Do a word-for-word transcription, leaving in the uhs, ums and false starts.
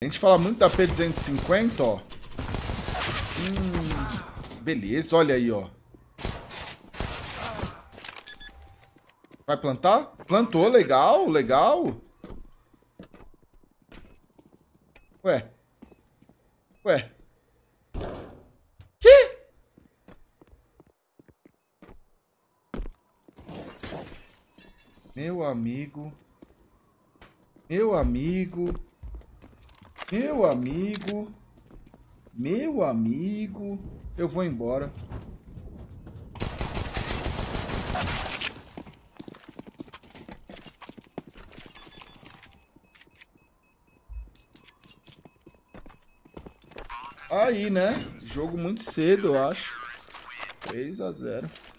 A gente fala muito da P duzentos e cinquenta, ó. Hum, beleza, olha aí, ó. Vai plantar? Plantou, legal, legal. Ué. Ué. Que? Meu amigo. Meu amigo. Meu amigo. Meu amigo. Eu vou embora. Aí, né? Jogo muito cedo, eu acho. três a zero.